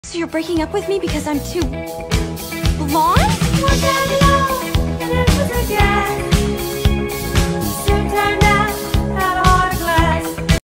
So you're breaking up with me because I'm too blonde? What, Daddy?